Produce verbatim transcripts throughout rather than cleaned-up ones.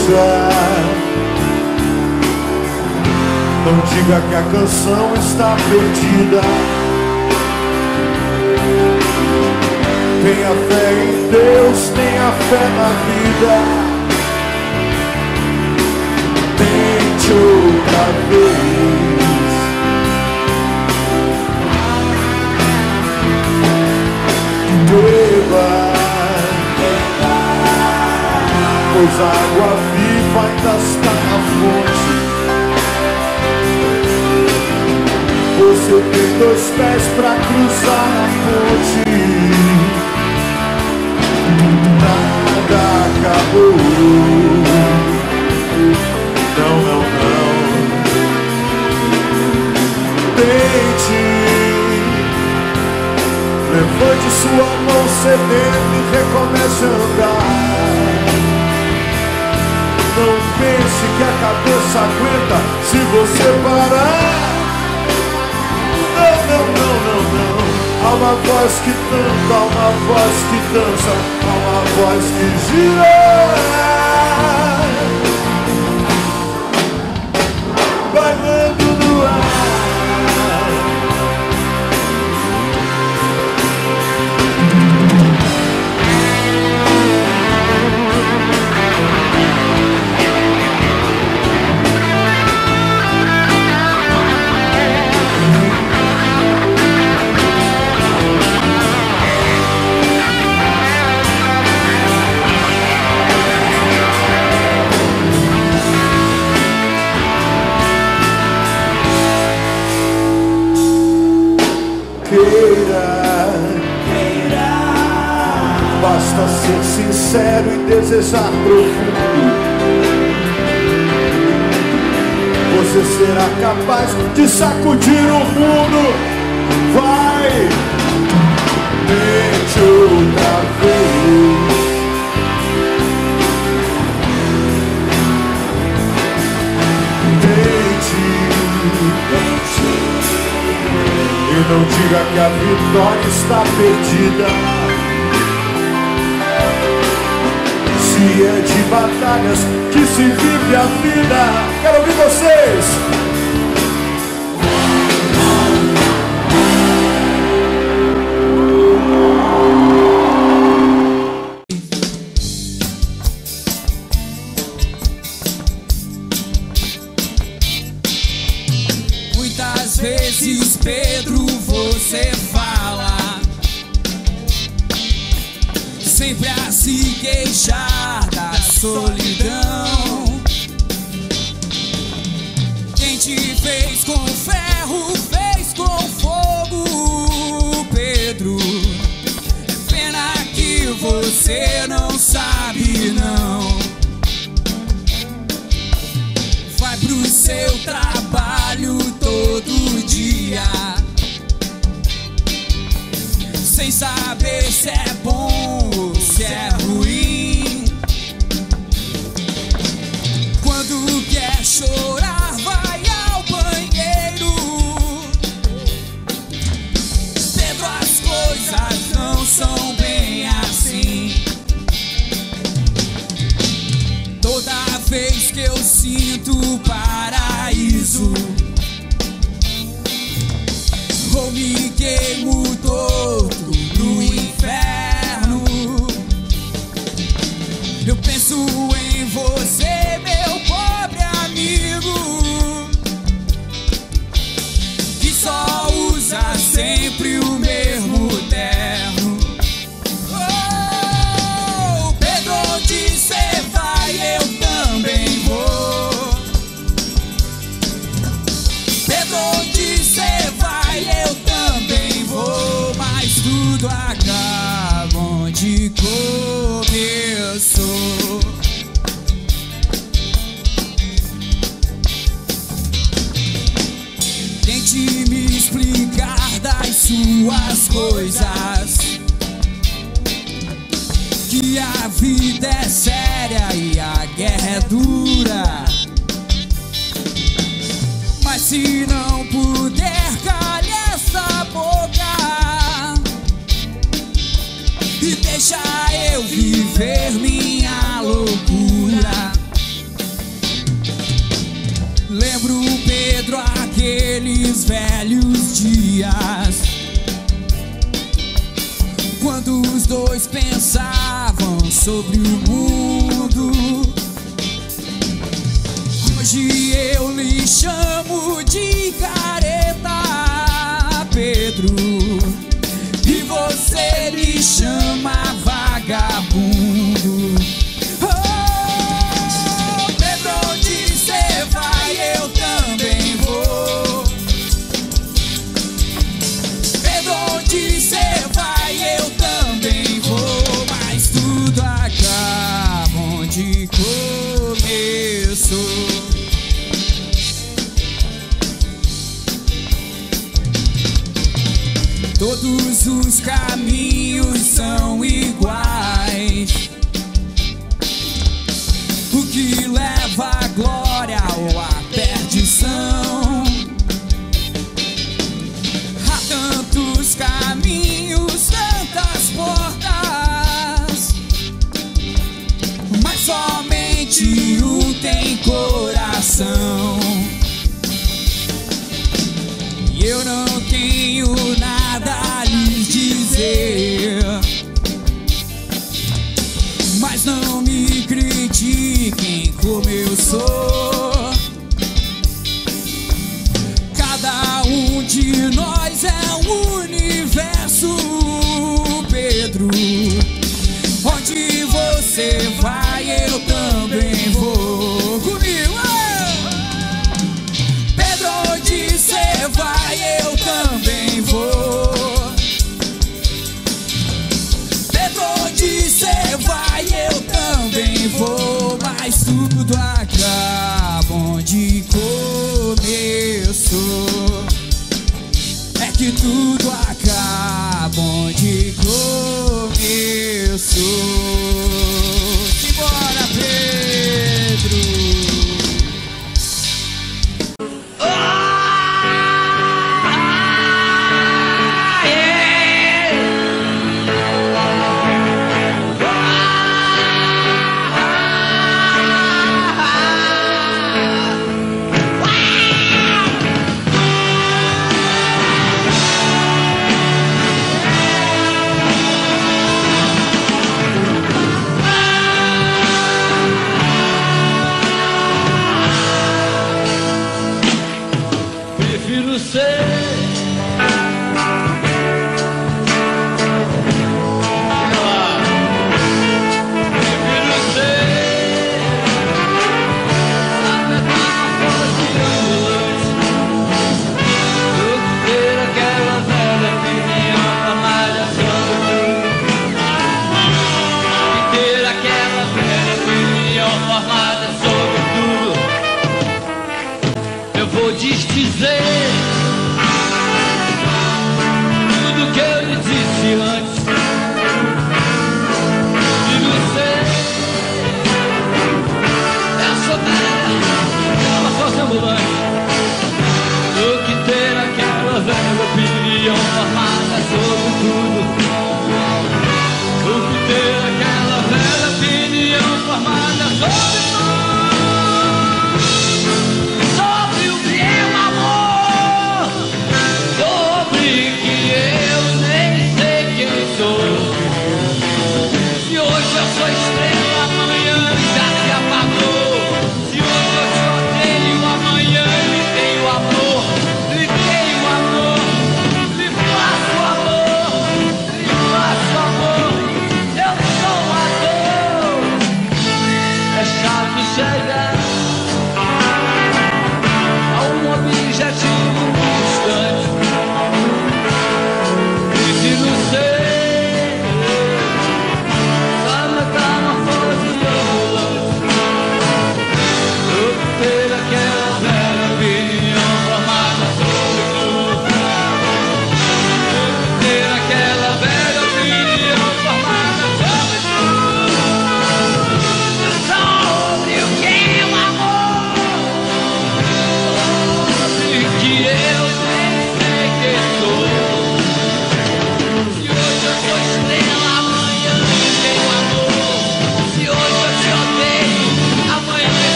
coisa. Não diga que a canção está perdida. Tenha fé em Deus, tenha fé na vida. Tente outra vez. Beba, pois a água viva ainda está na fonte. Você tem dois pés para cruzar a ponte. Nada acabou. Não, não, não. Tente. Levante sua mão cedendo e recomece a andar. Não pense que a cabeça aguenta se você parar. Não, não, não, não. Há uma voz que canta, há uma voz que dança, há uma voz que gira. Bailando no ar. Basta ser sincero e desejar profundo. Você será capaz de sacudir o mundo. Vai, tente outra vez. Tente, tente. E não diga que a vitória está perdida. Se é de batalhas que se vive a vida. Quero ouvir vocês. Muitas vezes, Pedro, você fala sempre a se queixar da solidão. Quem te fez com ferro, fez com fogo, Pedro. É pena que você não sabe, não. Vai pro seu trabalho todo dia, sem saber se é bom ou se é ruim. Quando quer chorar, vai ao banheiro. Pedro, as coisas não são bem assim. Toda vez que eu sinto o paraíso, ou me queimo todo no inferno. Eu penso em você, meu pobre amigo, que só usa sempre o mesmo terno. Oh, Pedro, onde cê vai, eu também vou. Pedro, onde cê vai, eu também vou. Mas tudo acaba onde começou. Tente me explicar das suas coisas, que a vida é séria e a guerra é dura. Mas se não puder, calhe essa boca e deixa eu viver minha loucura. naqueles velhos dias, quando os dois pensavam sobre o mundo. Hoje eu lhe chamo de careta, Pedro, e você me chama vagabundo. Oh, Pedro, onde cê vai, eu também vou. Pedro, onde cê vai, eu também vou. Mas tudo acaba onde começou. Todos os caminhos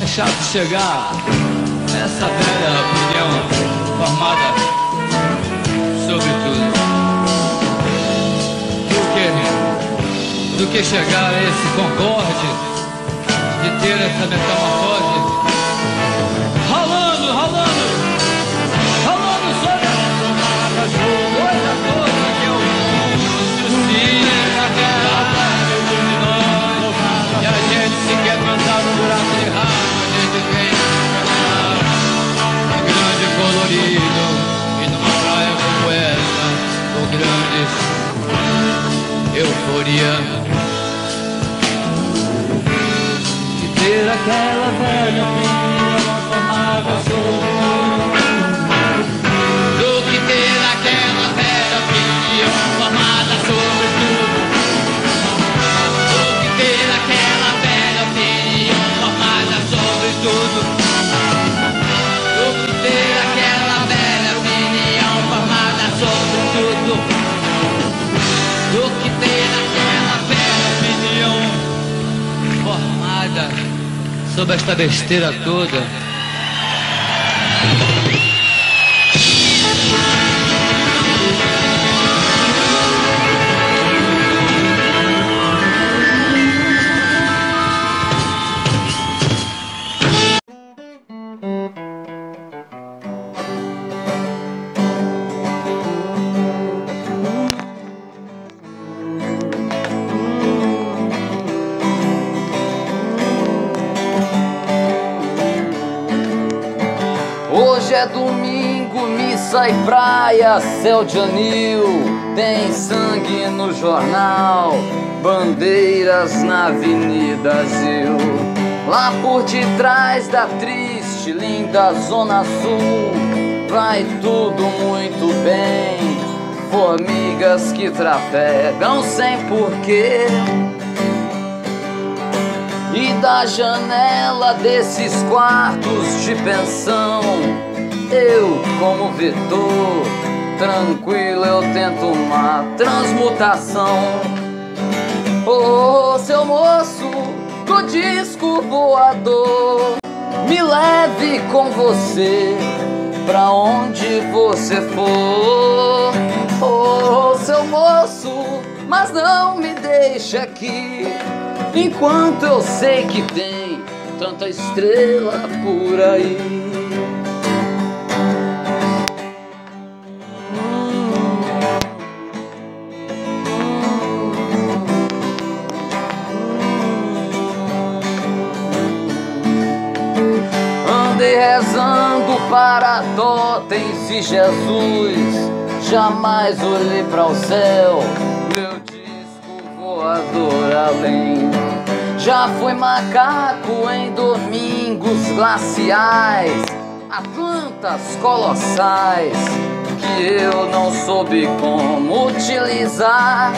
chato chegar nessa velha opinião formada sobre tudo. Do que, do que chegar a esse concorde de ter essa metamorfose rolando, rolando, rolando sobre a coisa toda que é o mundo suscita aquela de nós. E a gente se quer pensar no buraco de rabo, a gente vem um grande colorido e numa praia como essa, com grandes euforia de ter aquela velha opinião formada sobre do que ter aquela velha opinião formada sobre tudo. Do que ter aquela velha opinião formada sobre tudo. Do que ter aquela velha opinião formada sobre tudo. Do que ter aquela velha opinião formada sobre esta besteira toda. Hoje é domingo, missa e praia, céu de anil, tem sangue no jornal, bandeiras na Avenida Brasil. Lá por detrás da triste, linda Zona Sul, vai tudo muito bem, formigas que trafegam sem porquê. E da janela desses quartos de pensão, eu como vetor, tranquilo eu tento uma transmutação. Ô, oh, seu moço do disco voador, me leve com você pra onde você for. Ô, oh, seu moço, mas não me deixe aqui enquanto eu sei que tem tanta estrela por aí. Andei rezando para totens e Jesus, jamais olhei para o céu, meu disco voador além. Já fui macaco em domingos glaciais, Atlantas colossais que eu não soube como utilizar.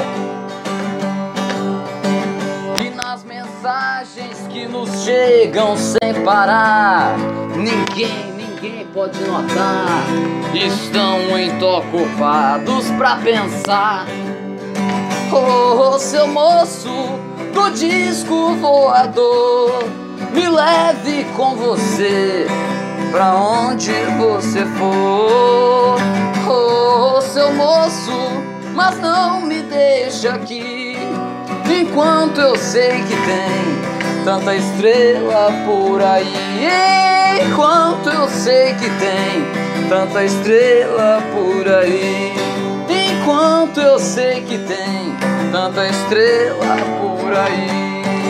E nas mensagens que nos chegam sem parar, ninguém, ninguém pode notar, estão muito ocupados pra pensar. Oh, seu moço do disco voador, me leve com você pra onde você for. Oh, seu moço, mas não me deixe aqui enquanto eu sei que tem tanta estrela por aí. Enquanto eu sei que tem tanta estrela por aí. Enquanto eu sei que tem tanta estrela por aí.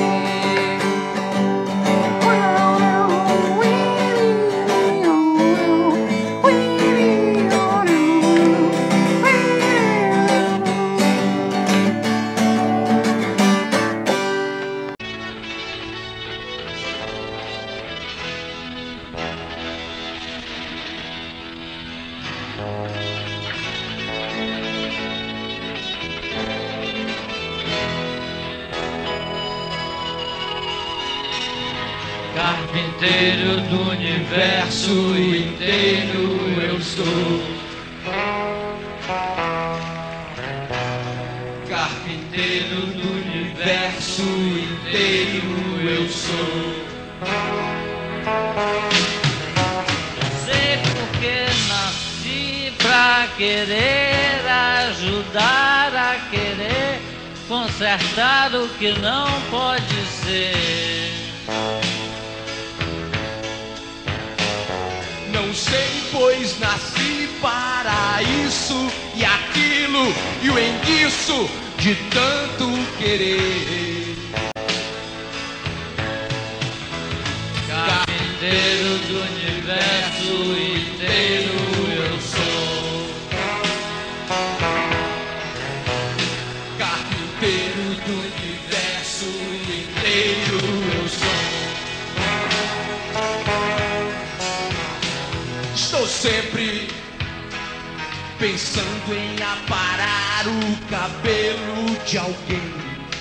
Carpinteiro do universo inteiro eu sou. Carpinteiro do universo inteiro eu sou. querer ajudar, a querer consertar o que não pode ser. Não sei, pois nasci para isso e aquilo e o enguiço de tanto querer. Carpinteiro do universo inteiro eu sou. Carpinteiro do universo inteiro eu sou. Estou sempre pensando em aparar o cabelo de alguém.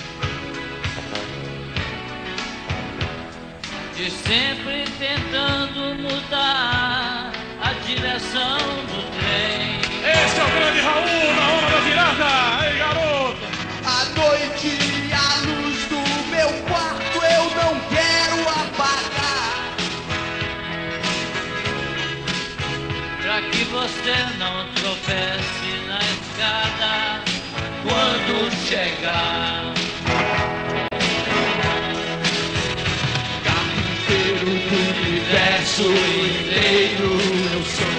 E sempre tentando mudar a direção do trem. Este é o grande Raul na hora da virada. Ei, garoto! À noite, a luz do meu quarto eu não quero apagar. Pra que você não tropece na escada quando chegar. Carpinteiro do universo inteiro eu sou.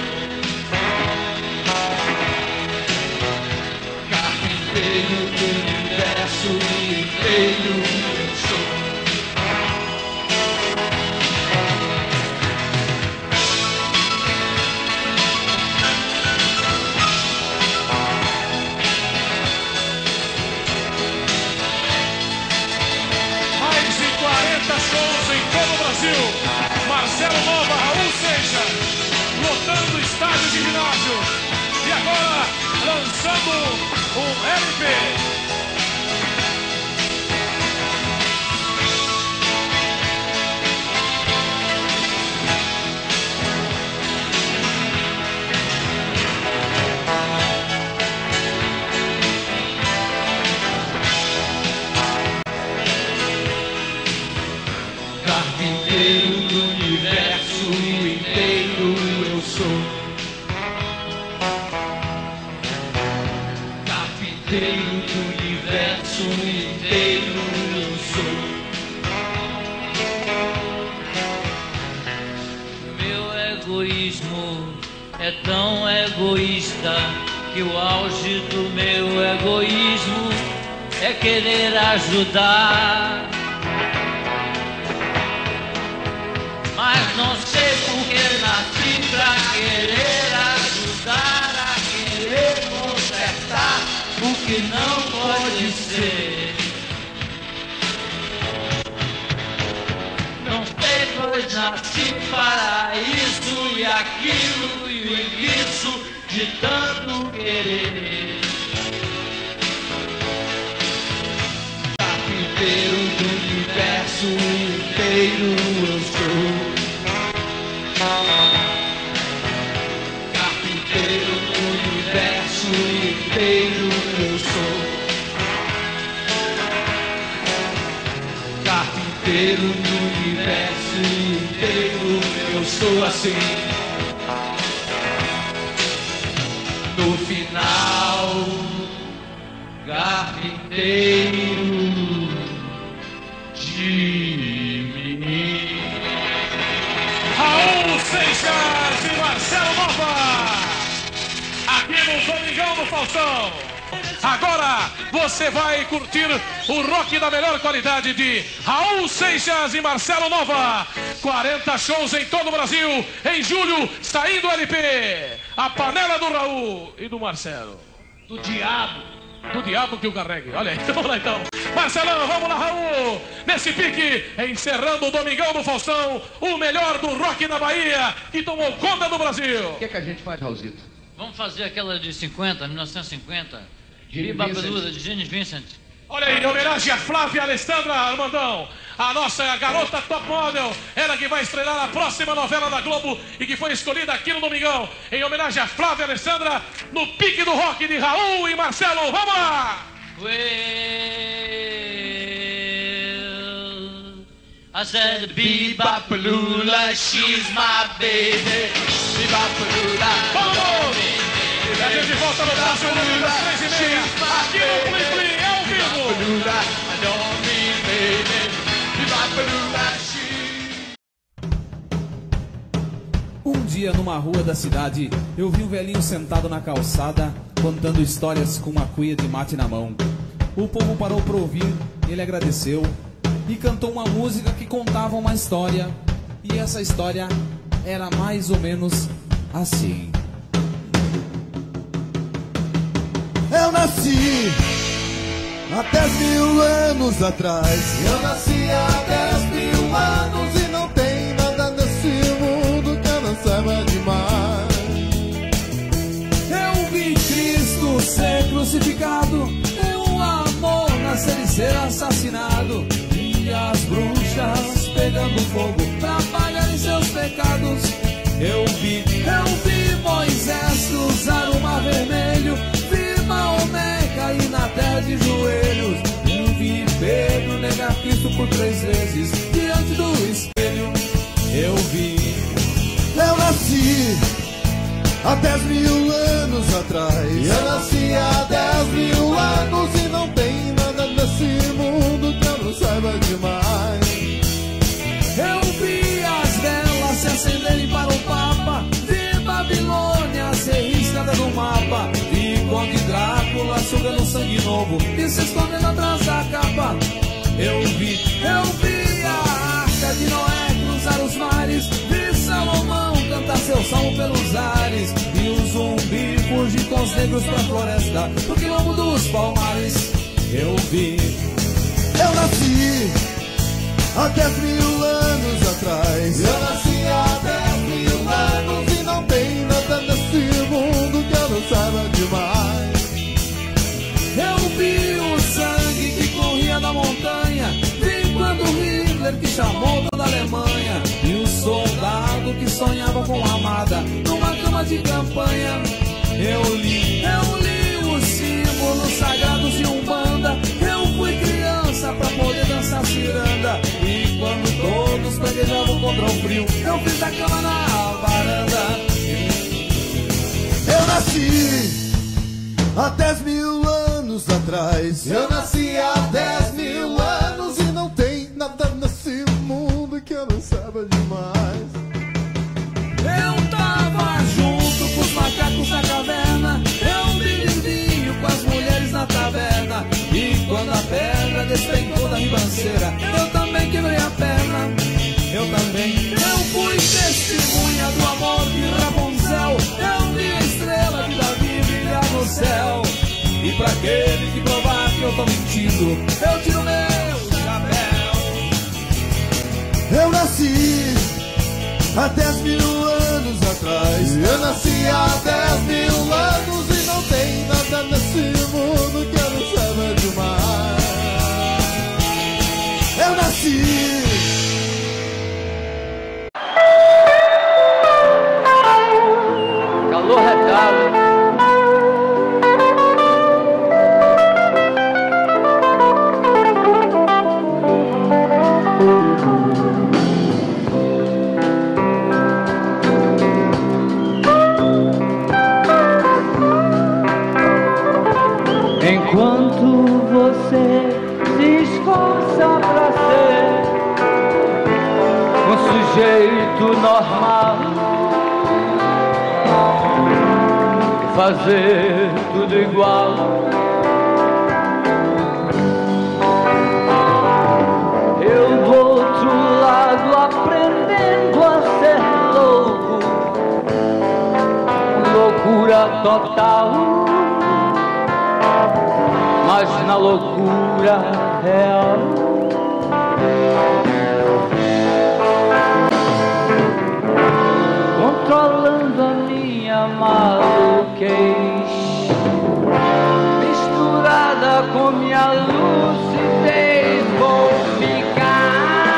Carpinteiro do universo inteiro eu sou. Mais de quarenta shows em todo o Brasil. Marcelo Nova, Raul Seixas, lotando estádio de ginásio. E agora, lançando um L P. Carpinteiro do universo inteiro eu sou. Carpinteiro do universo inteiro eu sou. Meu egoísmo é tão egoísta que o auge do meu egoísmo é querer ajudar. Mas não sei porque nasci pra querer ajudar, a querer consertar o que não pode ser. Não sei, pois nasci para isso e aquilo e o enguiço de tanto querer. Carpinteiro do universo inteiro eu sou. Carpinteiro do universo inteiro eu sou. Carpinteiro do universo inteiro eu sou assim. No final, carpinteiro de mim. Raul Seixas e Marcelo Nova, aqui no Domingão do Faustão. Agora você vai curtir o rock da melhor qualidade de Raul Seixas e Marcelo Nova. quarenta shows em todo o Brasil. Em julho, saindo o L P. A panela do Raul e do Marcelo. Do diabo. Do diabo que o carregue. Olha aí, vamos lá então. Marcelão, vamos lá, Raul. Nesse pique, encerrando o Domingão do Faustão, o melhor do rock na Bahia, que tomou conta do Brasil. O que é que a gente faz, Raulzito? Vamos fazer aquela de cinquenta, mil novecentos e cinquenta. Gene Viva a Vincent. Beluda, de Gene Vincent. Olha aí, em homenagem a Flávia Alessandra Armandão, a nossa garota top model, ela que vai estrelar a próxima novela da Globo e que foi escolhida aqui no Domingão, em homenagem a Flávia Alessandra, no pique do rock de Raul e Marcelo. Vamos lá! Well, I said, Bebop-a-lula, she's my baby. Bebop-a-lula, Vamos! A gente volta no próximo domingo às três e meia, aqui no Plim Plim, ao vivo. Um dia, numa rua da cidade, eu vi um velhinho sentado na calçada, contando histórias com uma cuia de mate na mão. O povo parou para ouvir, ele agradeceu e cantou uma música que contava uma história. E essa história era mais ou menos assim. Eu nasci há dez mil anos atrás. Eu nasci há dez mil anos e não tem nada nesse mundo que eu não saiba demais. Eu vi Cristo ser crucificado, um amor nascer e ser assassinado, e as bruxas pegando fogo pra pagarem seus pecados. Eu vi, eu vi Moisés cruzar o mar vermelho, vi Maomé cair na terra de joelhos, eu vi Pedro negar Cristo por três vezes diante do espelho. Eu vi, eu nasci há dez mil anos atrás. Eu nasci há dez mil anos e não tem nada nesse mundo que eu não saiba demais. Eu vi as velas se acenderem para o Papa, vi Babilônia ser riscada no mapa, vi Conde Drácula sugando sangue novo e se escondendo atrás da capa. Eu vi, eu vi a Arca de Noé cruzar os mares, vi Salomão cantar seu salmo pelos ares, e o zumbi fugir com os negros pra floresta, do quilombo dos palmares. Eu vi, eu nasci há dez mil anos atrás. Eu nasci há dez mil anos e não tem nada nesse mundo que eu não saiba demais. Eu vi o sangue que corria da montanha, vi quando Hitler que chamou toda a Alemanha, e o soldado que sonhava com a amada numa cama de campanha. Eu li, eu li os símbolos sagrados de Umbanda, eu fui criança pra poder dançar ciranda, e quando todos praguejavam contra o frio, eu fiz a cama na varanda. Eu nasci há dez mil anos atrás. Eu nasci há dez mil anos e não tem nada nesse mundo que eu não saiba demais. Eu tava junto com os macacos na caverna, eu me livinho com as mulheres na taverna, e quando a pedra despencou da ribanceira, eu também quebrei a perna. Eu também, eu fui testemunha do amor de Rapunzel, eu vi a estrela de Davi brilhar no céu, e pra aquele que provar que eu tô mentindo, eu tiro meu chapéu. Eu nasci há dez mil anos atrás. Eu nasci há dez mil anos e não tem nada nesse mundo que eu não saiba demais. Eu nasci. Calor retalo. Enquanto você se esforça pra ser um sujeito normal, fazer tudo igual, eu do outro lado aprendendo a ser louco, loucura total. Mas na loucura real, controlando a minha maluquez, misturada com minha lucidez, vou ficar,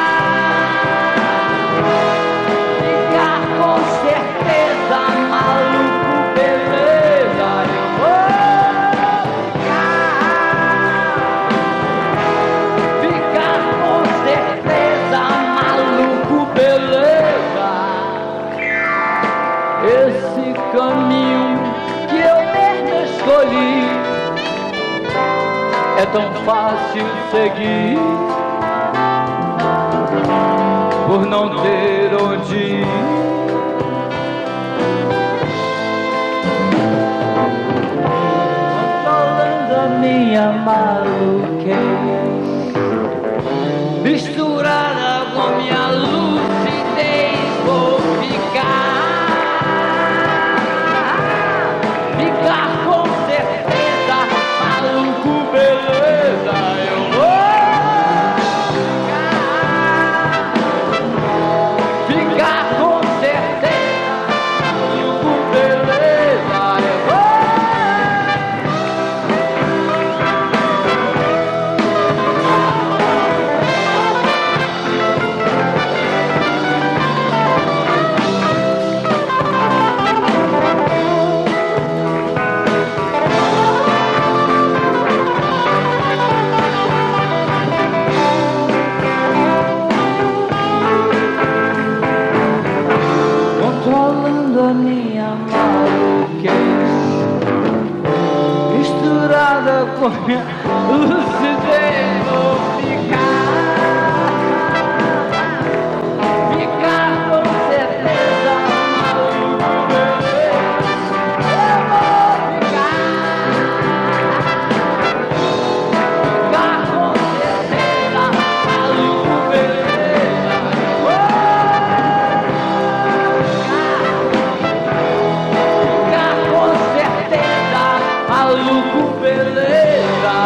ficar com certeza maluco, beleza, eu vou. é tão fácil seguir, por não ter onde ir. Controlando a minha maluquez, misturada com minha lucidez, vou ficar, ficar com certeza, maluco, beleza, eu vou ficar, ficar com certeza, maluco, beleza, eu vou. Controlando a minha maluquez, misturada com minha lucidez, vou ficar, ficar com certeza, maluco, beleza, eu vou ficar, ficar com certeza, maluco, beleza, eu vou. Maluco, beleza.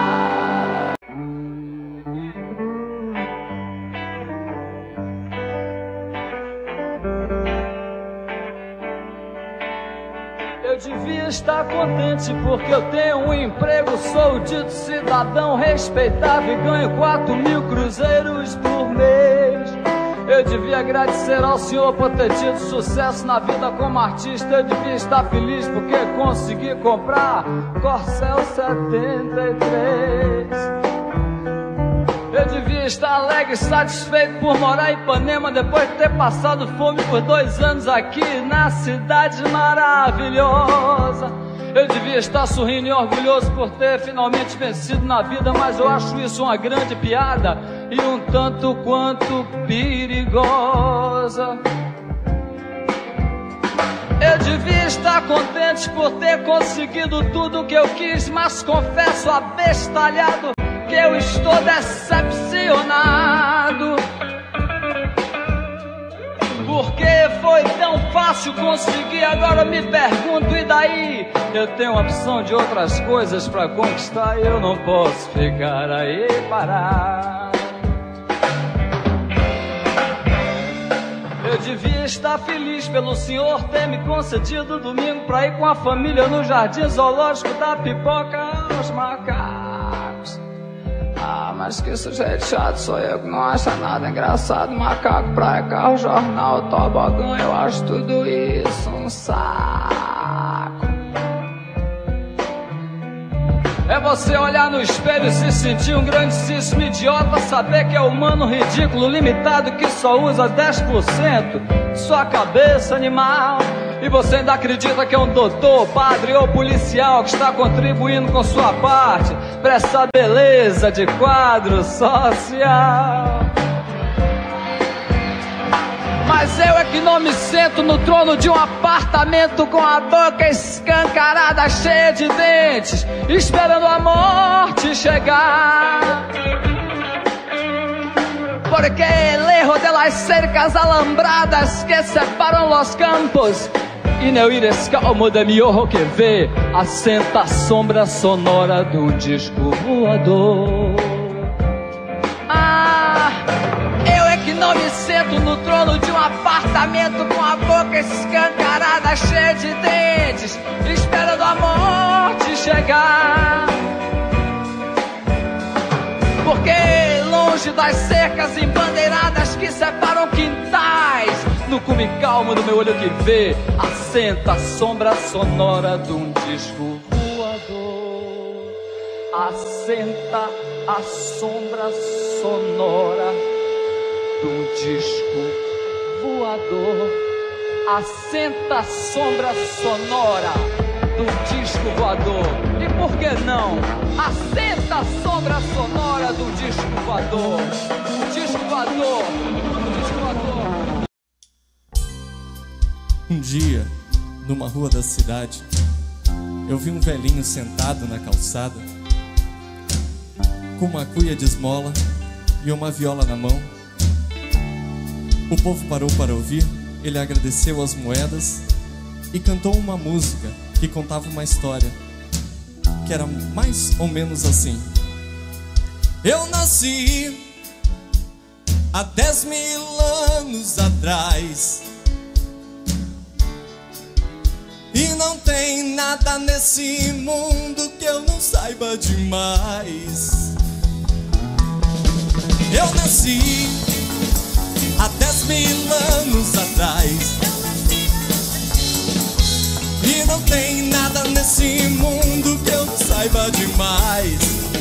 Eu devia estar contente porque eu tenho um emprego, sou dito cidadão respeitável e ganho quatro mil cruzeiros por mês. Eu devia agradecer ao Senhor por ter tido sucesso na vida como artista. Eu devia estar feliz porque consegui comprar Corcel setenta e três. Eu devia estar alegre e satisfeito por morar em Ipanema, depois de ter passado fome por dois anos aqui na cidade maravilhosa. Eu devia estar sorrindo e orgulhoso por ter finalmente vencido na vida, mas eu acho isso uma grande piada e um tanto quanto perigosa. Eu devia estar contente por ter conseguido tudo que eu quis, mas confesso abestalhado que eu estou decepcionado. Porque foi tão fácil conseguir, agora me pergunto, e daí? Eu tenho a opção de outras coisas pra conquistar e eu não posso ficar aí parado. Eu devia estar feliz pelo Senhor ter me concedido domingo pra ir com a família no jardim zoológico da Pipoca aos macacos. Ah, mas que sujeito chato sou eu que não acha nada engraçado. Macaco, praia, carro, jornal, tobogã, eu acho tudo isso um saco. É você olhar no espelho e se sentir um grandíssimo idiota, saber que é humano ridículo, limitado, que só usa dez por cento de sua cabeça animal. E você ainda acredita que é um doutor, padre ou policial que está contribuindo com sua parte para essa beleza de quadro social. Mas eu é que não me sento no trono de um apartamento com a boca escancarada, cheia de dentes, esperando a morte chegar. Porque lejos de las cercas alambradas que separam los campos, e no íris calmo de mi ojo que vê, assenta a sombra sonora do disco voador. Ah, eu é que não me sento no trono de um apartamento com a boca escancarada, cheia de dentes, esperando a morte chegar. Porque longe das cercas embandeiradas que separam quintais, no cume calmo do meu olho que vê, assenta a sombra sonora de um disco voador. Assenta a sombra sonora de um disco voador. Assenta a sombra sonora de um disco voador. E por que não? Assenta a sombra sonora do disco voador. O disco voador. O disco voador. Um dia, numa rua da cidade, eu vi um velhinho sentado na calçada, com uma cuia de esmola e uma viola na mão. O povo parou para ouvir, ele agradeceu as moedas e cantou uma música que contava uma história, que era mais ou menos assim: eu nasci há dez mil anos atrás, e não tem nada nesse mundo que eu não saiba demais. Eu nasci há dez mil anos atrás, e não tem nada nesse mundo que eu não saiba demais.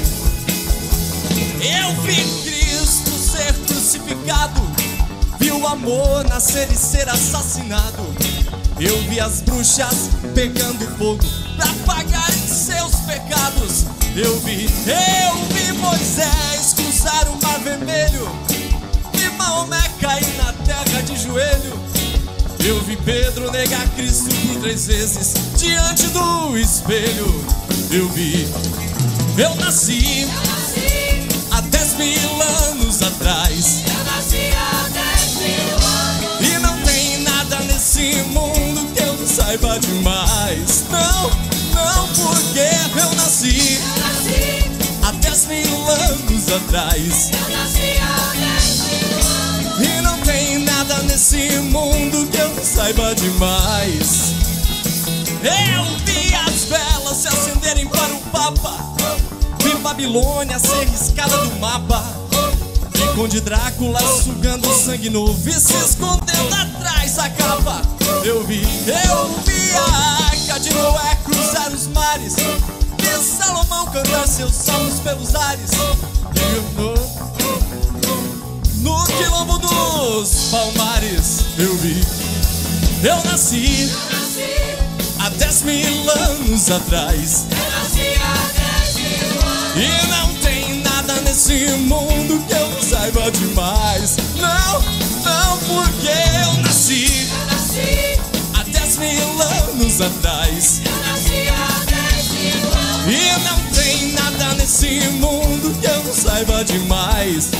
Eu vi Cristo ser crucificado, vi o amor nascer e ser assassinado. Eu vi as bruxas pegando fogo pra pagarem seus pecados. Eu vi, eu vi Moisés cruzar o mar vermelho e Maomé cair na terra de joelho. Eu vi Pedro negar Cristo por três vezes diante do espelho. Eu vi, eu nasci, eu nasci há dez mil anos atrás. Eu nasci há dez mil anos. E não tem nada nesse mundo que eu não saiba demais. Não, não, porque eu nasci, eu nasci há dez mil anos atrás. Eu nasci há dez mil anos. E não tem nada nesse mundo que eu não saiba demais. Eu vi as velas se acenderem para o Papa, vi Babilônia ser riscada do mapa, vi Conde Drácula sugando sangue novo e se escondendo atrás da capa. Eu vi, eu vi a arca de Noé cruzar os mares, vi Salomão cantar seus salmos pelos ares. E eu no, no quilombo dos Palmares eu vi, eu nasci, eu nasci há dez mil anos atrás. Eu nasci há dez mil anos. E não tem nada nesse mundo que eu não saiba demais. Não, não, porque eu nasci, eu nasci há dez mil anos atrás. Eu nasci há dez mil anos. E não tem nada nesse mundo que eu não saiba demais.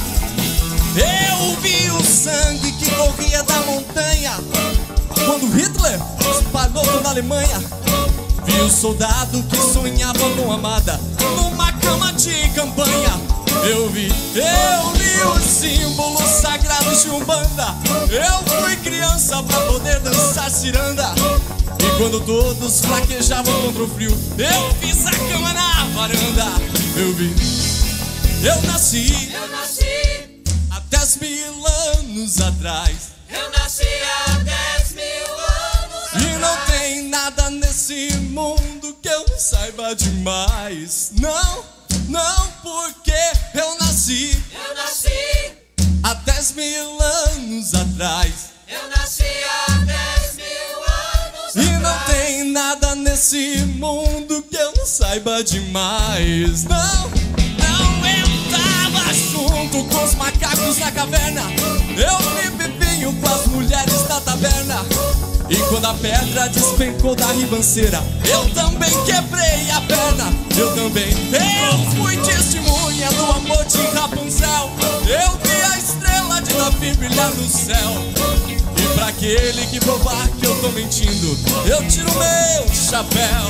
Eu vi o sangue que corria da montanha quando Hitler espalhou toda a Alemanha. Vi o soldado que sonhava com amada numa cama de campanha. Eu vi, eu vi os símbolos sagrados de Umbanda. Eu fui criança pra poder dançar ciranda. E quando todos fraquejavam contra o frio, eu fiz a cama na varanda. Eu vi, eu nasci, eu nasci há dez mil anos atrás. Eu nasci há dez mil anos atrás. E não tem nada nesse mundo que eu não saiba demais. Não, não, porque eu nasci, eu nasci há dez mil anos atrás. Eu nasci há dez mil anos atrás. E não tem nada nesse mundo que eu não saiba demais. Não, não, eu tava junto com os macacos na caverna. Eu me bebinho com as mulheres da taberna. E quando a pedra despencou da ribanceira, eu também quebrei a perna. Eu também, eu fui testemunha do amor de Rapunzel. Eu vi a estrela de Davi brilhar no céu. E pra aquele que provar que eu tô mentindo, eu tiro meu chapéu.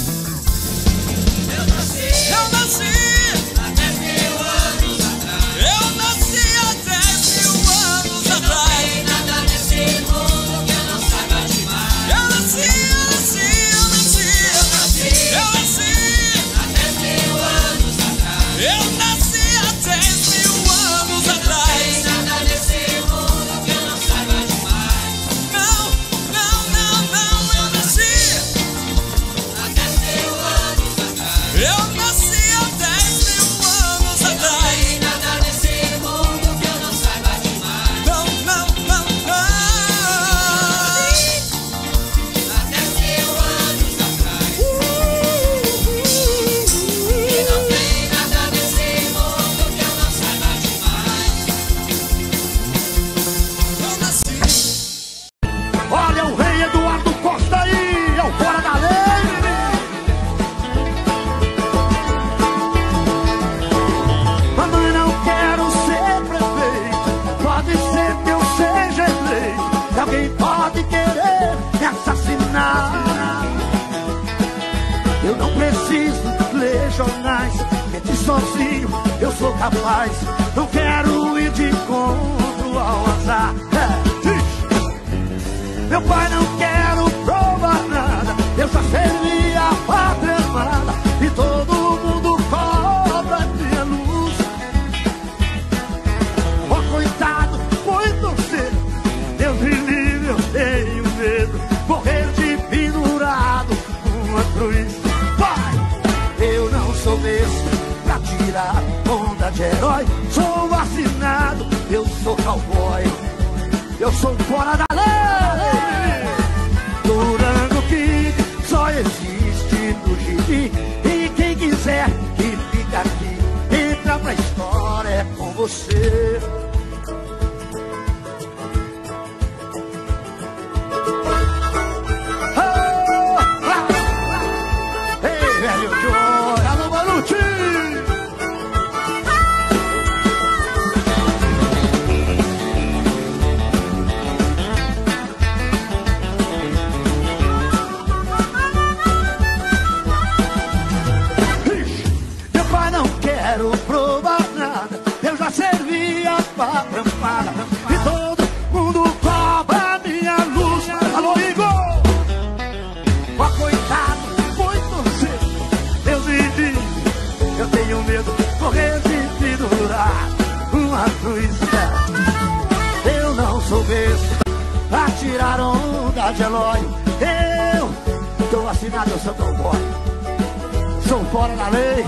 Eu nasci, eu nasci há dez mil anos atrás. Eu nasci há dez mil anos atrás. Não tem nada nesse mundo que eu não saiba demais. Eu nasci, eu nasci, eu nasci, eu nasci, eu nasci há dez mil anos atrás. Eu nasci há dez mil anos atrás. Não tem nada nesse mundo que eu não saiba demais. Não, não, não, não, eu nasci há dez mil anos atrás. Eu nasci há dez pode querer me assassinar. Eu não preciso ler jornais, mentir sozinho eu sou capaz. Não quero ir de encontro ao azar. Meu pai não quero provar nada, eu já servi a pátria amada e todo mundo cobra minha luz. Oh, coitado, muito cedo, Deus me livre, eu tenho medo, morrer de pendurado numa cruz. Pai, eu não sou besta pra tirar onda de herói, sou vacinado, eu sou cowboy, eu sou fora da lei. Durango Kid só existe no gibi, e quem quiser que fica aqui, entra pra história, é com você. Oh, ah, ei, velho Joy, alô, Maluti! Quero provar nada, eu já servi a pátria amada e todo mundo cobra minha luz. Alô, Igor! Ó, coitado, muito cedo, Deus me diz, eu tenho medo, correr de pendurar uma cruz. Eu não sou besta pra tirar onda de Eloy, eu tô assinado, eu sou cowboy, sou fora da lei.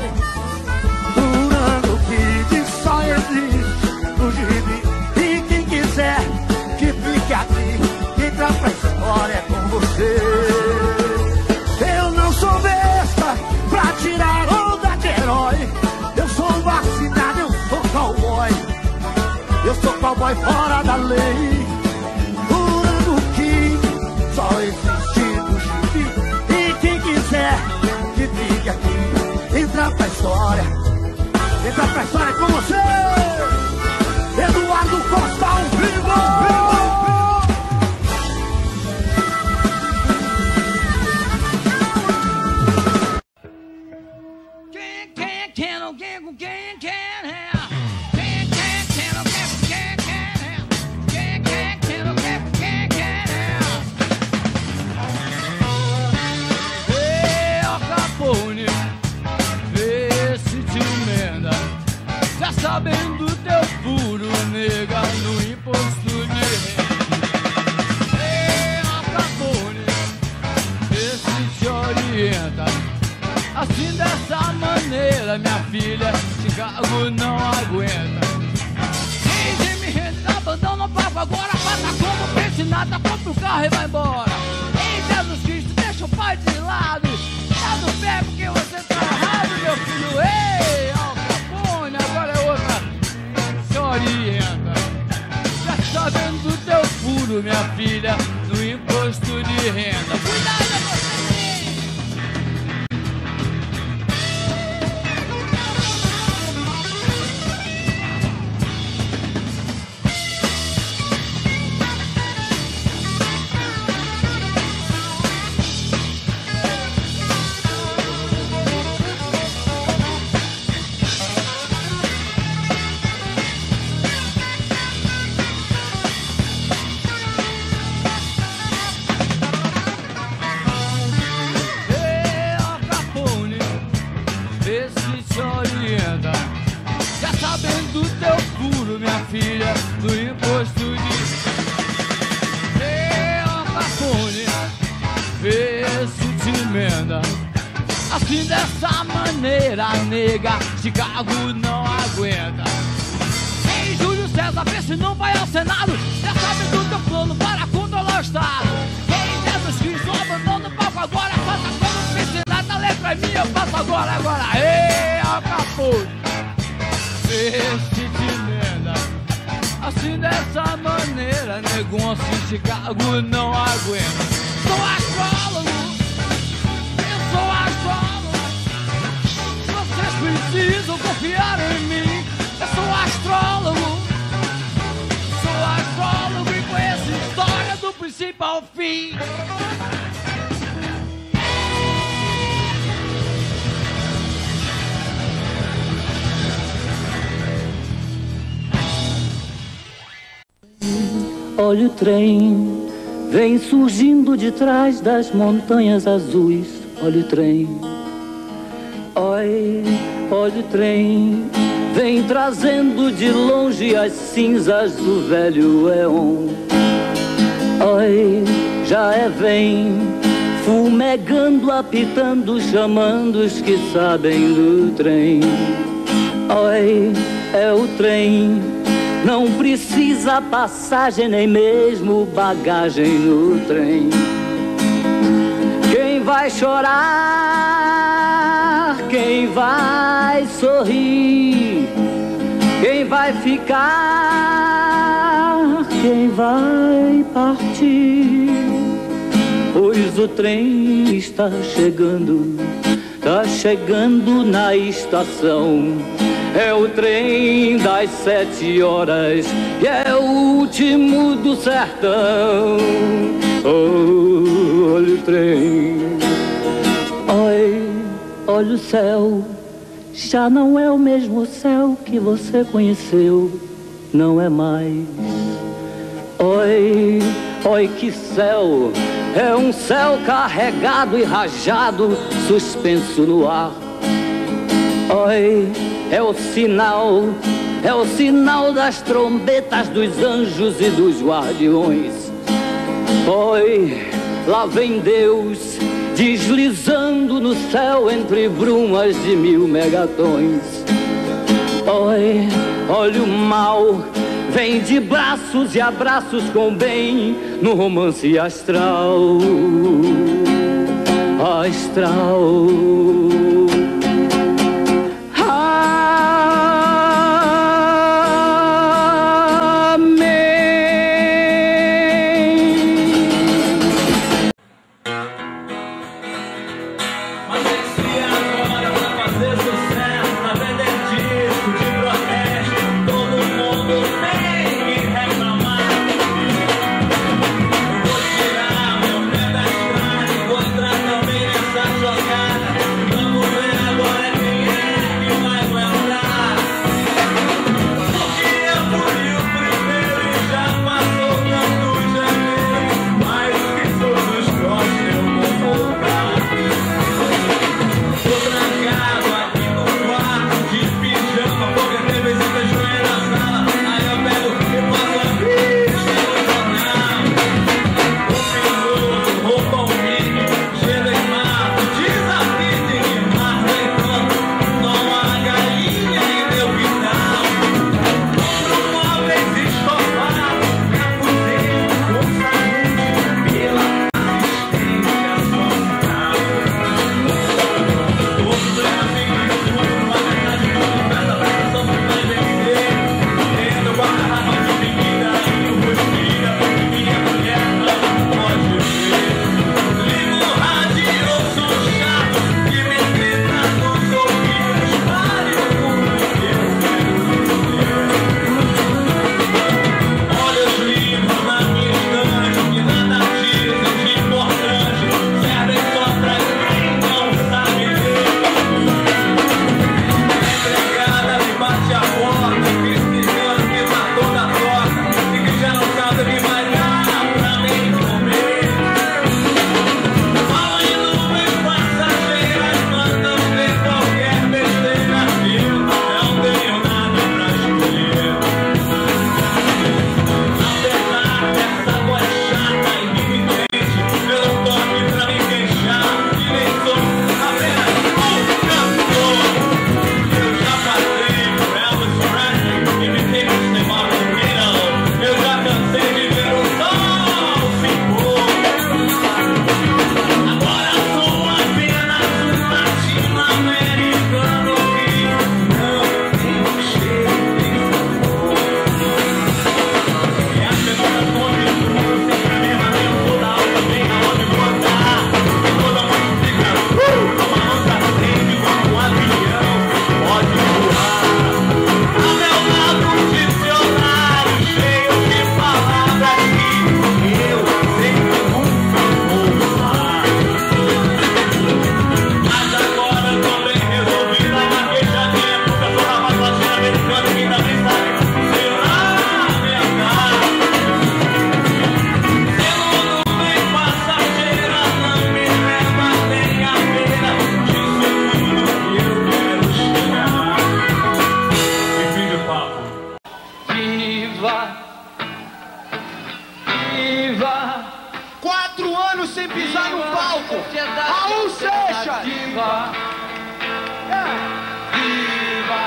Durango Kid só existe no gibi, e quem quiser que fique aqui, entra pra história, é com você. Eu não sou besta pra tirar onda de herói, eu sou vacinado, eu sou cowboy, eu sou cowboy fora da lei. Durango Kid só existe no gibi, e quem quiser que fique aqui, entra pra história. Entra pra história com você, Eduardo Costa ao vivo. Quem quer, quem não quer, com quem quer, quem quer, quem não quer, com quem quer, quem quer, quem não quer, com quem quer. Ei, ó Capone, vê se te emenda, já sabendo teu furo, nega, no imposto de renda. Ei, ó Capone, vê se te orienta, assim dessa maneira, minha filha, Chicago não aguenta. Ei, Jimmy Hendrix, abandona o papo agora, passa como pense nada, compra o carro e vai embora. Ei, Jesus Cristo, deixa o pai de lado, tá no pé porque você tá errado, meu filho. Ei, Al Capone, agora é outra, se orienta, já sabendo do teu furo, minha filha, no imposto de renda. Cuidado, é você sim. Filha do imposto de Ei, ó Capone, vê se te emenda, assim dessa maneira, nega, Chicago não aguenta. Ei, Júlio César, vê se não vai ao Senado, já sabe do teu plano para controlar o Estado. Ei, Jesus Cristo, abandona o papo agora, faça como piscinada, a letra é minha, eu faço agora, agora. Ei, ó Capone, vê se te emenda, assim dessa maneira, negócio em Chicago não aguenta. Sou astrólogo, eu sou astrólogo, vocês precisam confiar em mim. Eu sou astrólogo, sou astrólogo e conheço história do princípio. princípio ao fim. Olha o trem, vem surgindo de trás das montanhas azuis. Olha o trem, oi, olha o trem, vem trazendo de longe as cinzas do velho éon. Oi, já é vem, fumegando, apitando, chamando os que sabem do trem. Oi, é o trem, não precisa passagem nem mesmo bagagem no trem. Quem vai chorar, quem vai sorrir, quem vai ficar, quem vai partir, pois o trem está chegando, está chegando na estação. É o trem das sete horas e é o último do sertão. Oh, olha o trem, oi, olha o céu, já não é o mesmo céu que você conheceu, não é mais. Oi, oi, que céu, é um céu carregado e rajado, suspenso no ar. Oi, é o sinal, é o sinal das trombetas dos anjos e dos guardiões. Oi, lá vem Deus, deslizando no céu entre brumas de mil megatons. Oi, olha o mal, vem de braços e abraços com bem no romance astral. Astral. Vamos Viva! Viva! Quatro anos sem pisar no palco. Raul Seixas! Viva! Viva!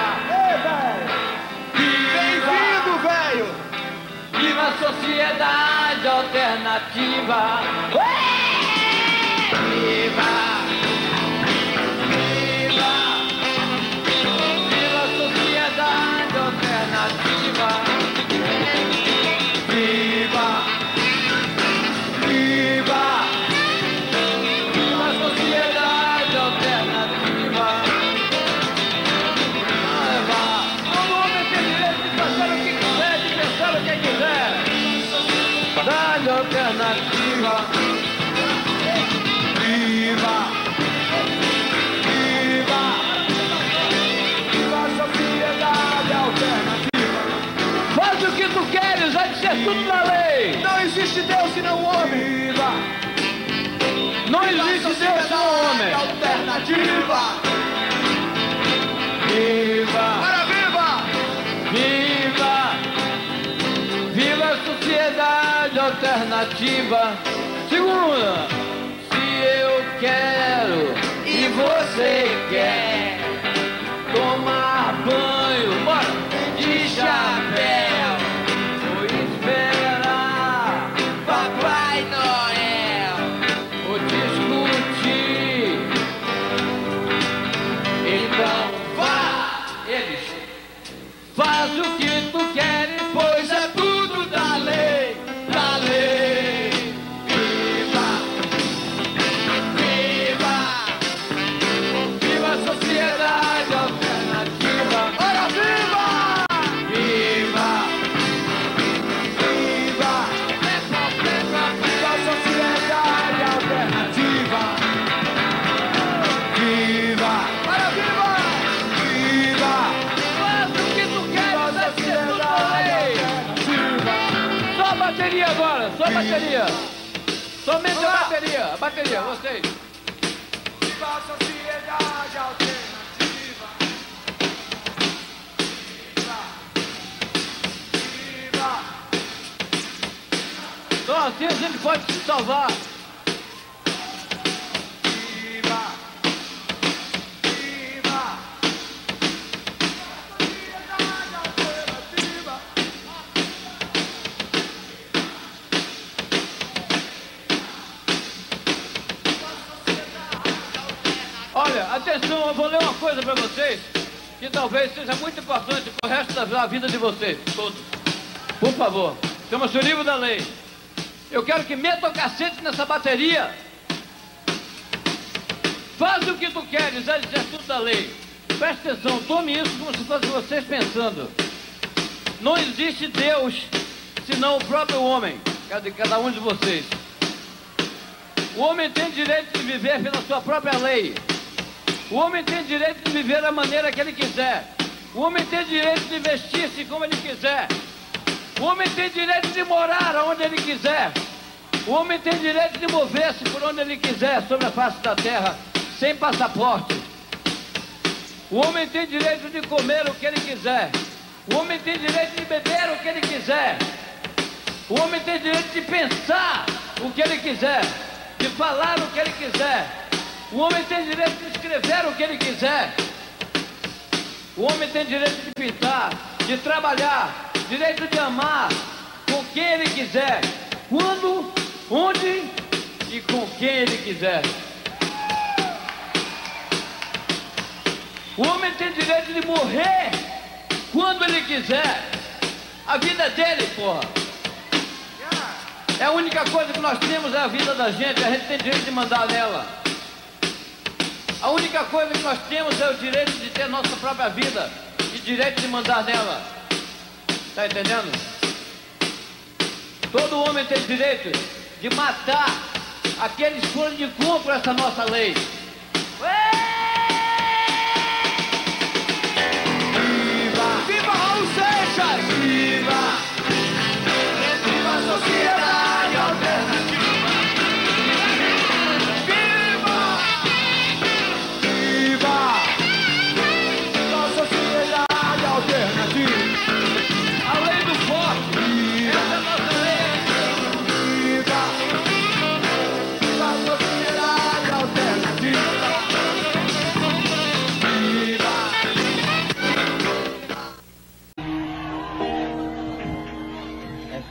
Bem-vindo, velho! Viva a sociedade alternativa! Viva! Viva! Viva a sociedade alternativa! Viva! Viva! Viva a sociedade alternativa! Viva! Todo homem tem direito de fazer o que quiser, de pensar o que quiser! Sociedade alternativa! Viva! Viva! Viva a sociedade alternativa! Faz o que tu queres, vai ser tudo na lei! Não existe Deus e não homem! Viva! Não existe Deus sem homem! Alternativa! Viva! Para viva! Viva! Viva a sociedade alternativa! Segunda! Se eu quero e você quer tomar banho, bora! De chapéu, vou esperar Papai Noel, vou discutir. Então vá, eles faz o que tu queres, pois é tudo da lei, da lei. Viva, viva, viva a sociedade alternativa. Ora viva! Viva, Viva! Viva a sociedade alternativa! Viva! Para viva! Viva! faz o que tu queres, vai ser tudo da lei. Só a bateria agora, só a bateria. Somente a bateria, a bateria, vocês. Viva a sociedade alternativa! Viva! Só assim a gente pode se salvar. Viva! Viva! Sociedade alternativa! Olha, atenção, eu vou ler uma coisa pra vocês que talvez seja muito importante pro resto da vida de vocês, todos. Por favor, chama-se o livro da lei. Eu quero que meta o cacete nessa bateria. Faz o que tu queres, é tudo da lei. Presta atenção, tome isso como se fosse vocês pensando. Não existe Deus senão o próprio homem, cada, cada um de vocês. O homem tem direito de viver pela sua própria lei. O homem tem direito de viver da maneira que ele quiser. O homem tem direito de vestir-se como ele quiser. O homem tem direito de morar onde ele quiser. O homem tem direito de mover-se por onde ele quiser sobre a face da terra, sem passaporte. O homem tem direito de comer o que ele quiser. O homem tem direito de beber o que ele quiser. O homem tem direito de pensar o que ele quiser, de falar o que ele quiser. O homem tem direito de escrever o que ele quiser. O homem tem direito de pintar, de trabalhar, direito de amar com quem ele quiser, quando, onde e com quem ele quiser. O homem tem direito de morrer quando ele quiser. A vida é dele, porra. É a única coisa que nós temos, é a vida da gente. A gente tem direito de mandar nela. A única coisa que nós temos é o direito de ter nossa própria vida e direito de mandar nela. Tá entendendo? Todo homem tem direito de matar aqueles que foram de contra essa nossa lei. Viva! Viva Raul Seixas! Viva! Viva a sociedade alternativa! Viva! Viva! Viva a sociedade alternativa! A lei do forte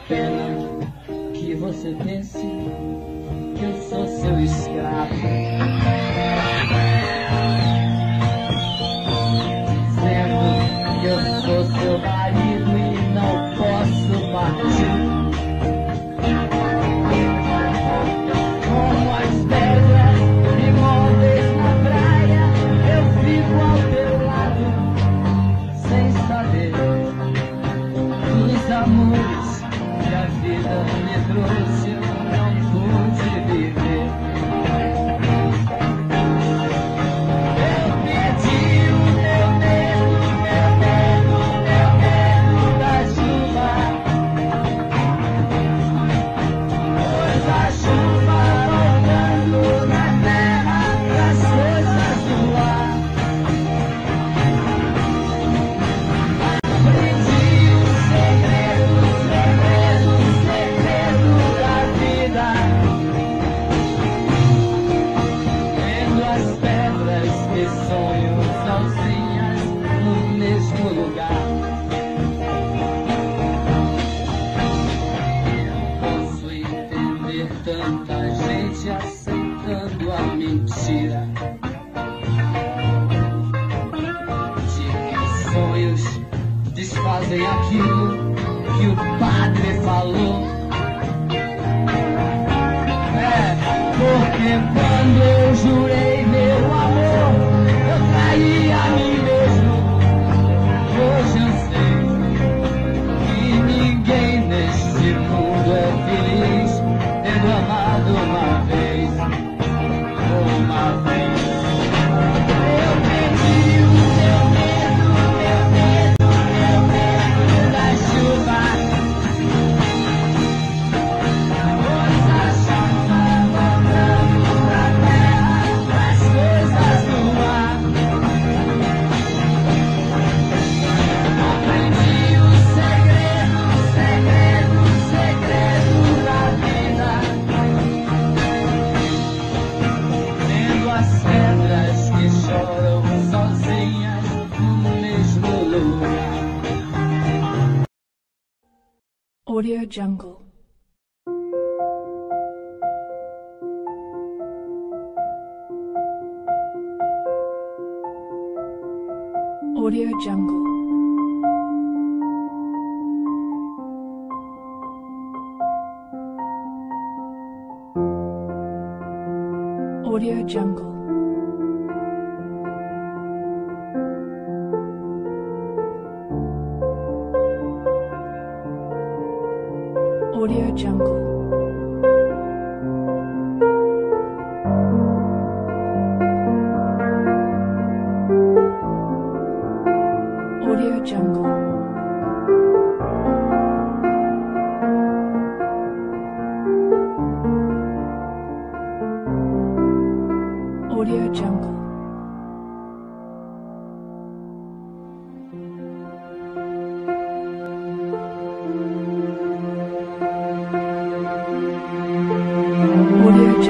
pena que você pense que eu sou seu escravo, dizendo que eu sou seu marido e não posso partir. Como as pedras imóveis na praia, eu fico ao teu lado, sem saber dos amores que a vida me trouxe, eu não pude viver. Eu perdi o meu medo, meu medo, meu medo da chuva, pois a chuva tocando na terra das coisas do ar. Aprendi o segredo, segredo, segredo da vida, vendo as pedras que sonho sozinhas no mesmo lugar. Eu posso entender tanta gente aceitando a mentira de que sonhos desfazem aquilo que o padre falou. É, porque quando eu jurei meu amor, eu traí a mim mesmo. Hoje eu sei que ninguém neste mundo é feliz tendo amado uma vez, uma vez. Eu perdi o meu medo, meu medo, meu medo da chuva, pois a chuva voltando pra terra das coisas do ar. Aprendi o segredo, segredo, segredo da vida, vendo as pedras que choram sozinhas no mesmo lugar. Audio Jungle. Audio Jungle. Audio Jungle. Audio Jungle. Audio Jungle. Audio Jungle. Audio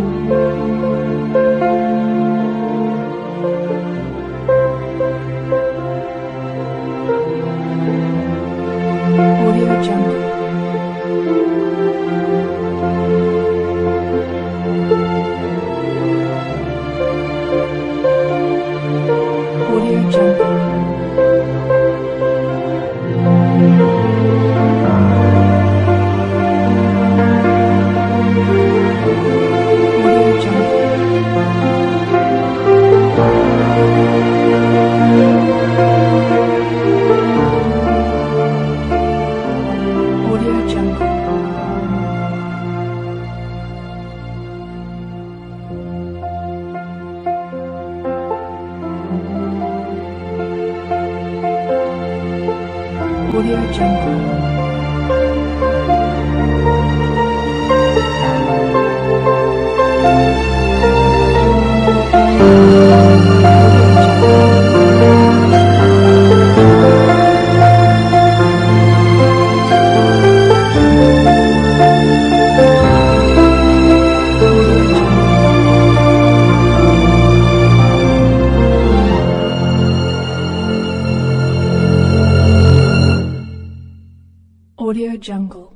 Jungle. Audio Jungle. Audio Jungle. Audio Jungle.